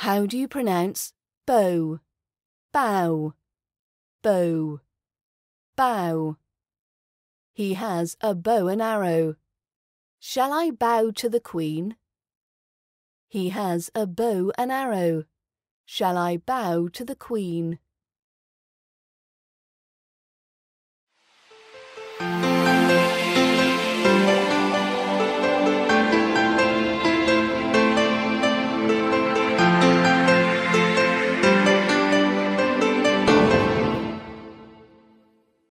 How do you pronounce bow? Bow, bow, bow. He has a bow and arrow. Shall I bow to the Queen? He has a bow and arrow. Shall I bow to the Queen?